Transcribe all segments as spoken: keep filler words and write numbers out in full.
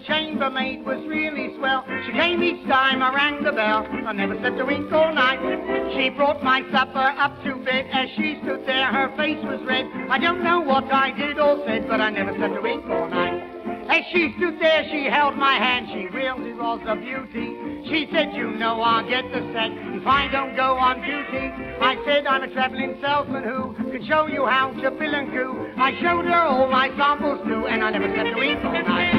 chambermaid was really swell. She came each time I rang the bell. I never slept a wink all night. She brought my supper up to bed. As she stood there, her face was red. I don't know what I did or said, but I never slept a wink all night. As she stood there, she held my hand. She really was a beauty. She said, you know I'll get the sack if I don't go on duty. I said, I'm a travelling salesman who can show you how to bill and coo. I showed her all my samples too, and I never slept a wink all night.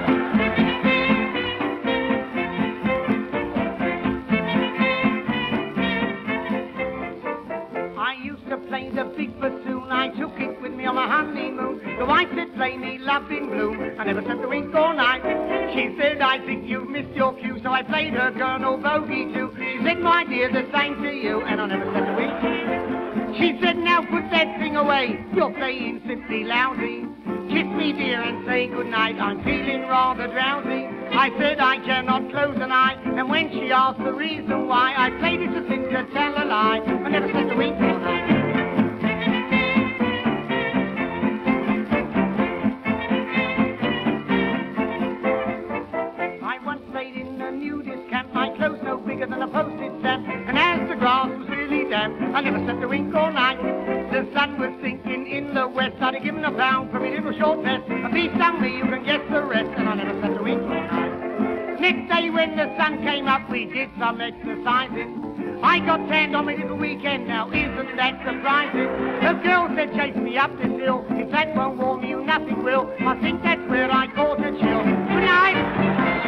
Play the big bassoon, I took it with me on my honeymoon. The wife said, play me Love in Bloom. I never slept a wink all night. She said, I think you've missed your cue, so I played her Colonel Bogey too. She said, my dear, the same to you, and I never slept a wink. She said, now put that thing away, you're playing simply lousy. Kiss me, dear, and say goodnight, I'm feeling rather drowsy. I said I cannot close an eye, and when she asked the reason why, I played it to think to tell a lie. I never slept a wink all night. Than a postage stamp, and as the grass was really damp, I never slept a wink all night. The sun was sinking in the west. I'd have given a pound for me little short vest. A beast stung me, you can guess the rest, and I never slept a wink all night. Next day when the sun came up, we did some exercising. I got tanned on my little weekend now, isn't that surprising? The girl said chase me up this hill, if that won't warm you, nothing will. I think that's where I caught a chill. Good night.